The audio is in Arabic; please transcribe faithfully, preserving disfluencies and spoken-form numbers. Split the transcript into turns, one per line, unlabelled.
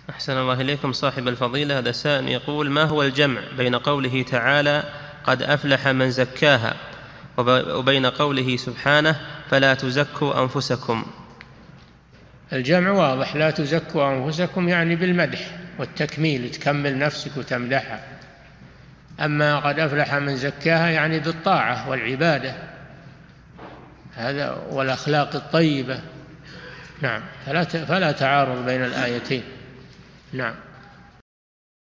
أحسن الله إليكم صاحب الفضيلة. هذا سائل يقول: ما هو الجمع بين قوله تعالى قد أفلح من زكاها وبين قوله سبحانه فلا تزكوا أنفسكم؟
الجمع واضح، لا تزكوا أنفسكم يعني بالمدح والتكميل، تكمل نفسك وتمدحها. أما قد أفلح من زكاها يعني بالطاعة والعبادة هذا والأخلاق الطيبة. نعم، فلا فلا تعارض بين الآيتين. نعم.